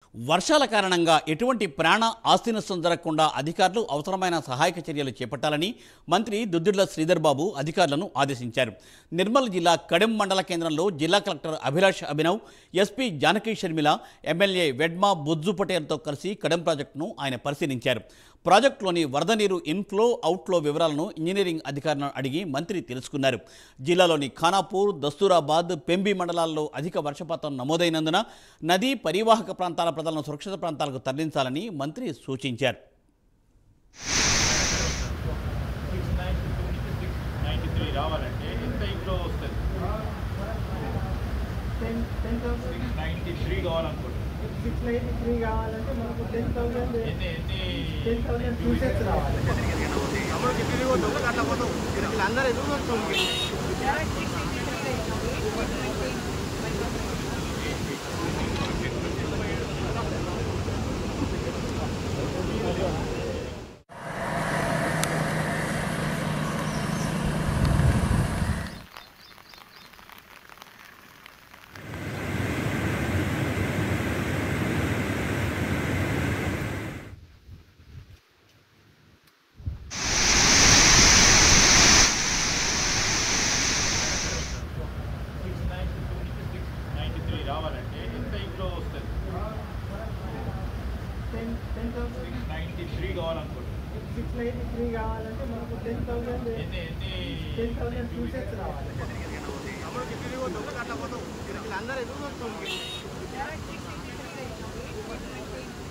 వర్షాల కారణంగా ఎటువంటి ప్రాణ ఆస్తి నష్టం జరగకుండా అధికారులు అవసరమైన సహాయక చర్యలు చేపట్టాలని మంత్రి దుద్దిళ్ల శ్రీధర్ బాబు అధికారులను ఆదేశించారు. నిర్మల్ జిల్లా కడెం మండల కేంద్రంలో జిల్లా collector Abhilash Abhinav, SP Janaki Sharmila, MLA Vedma Bojju పటేల్తో కలిసి కడెం ప్రాజెక్టును ఆయన పరిశీలించారు. ప్రాజెక్టులోని వరద నీరు ఇన్ఫ్లో అవుట్ఫ్లో వివరాలను ఇంజనీరింగ్ అధికారులను అడిగి మంత్రి తెలుసుకున్నారు. జిల్లాలోని ఖానాపూర్, దస్తూరాబాద్, పెంబి మండలాల్లో అధిక వర్షపాతం నమోదైనందున నదీ పరివాహక ప్రాంతాల ప్రజలను సురక్షిత ప్రాంతాలకు తరలించాలని మంత్రి సూచించారు. కావాలంటే మనకు 10,000 క్యూసెక్స్ రావాలి. అందరూ ఎదురు వస్తుంది. రావాలంటే ఎంత ఇంట్లో వస్తుంది 693 కావాలనుకుంటున్నాను. 693 కావాలంటే మనకు 10,000 క్యూసెక్స్ రావాలి. అందరూ ఎదురు వస్తుంది.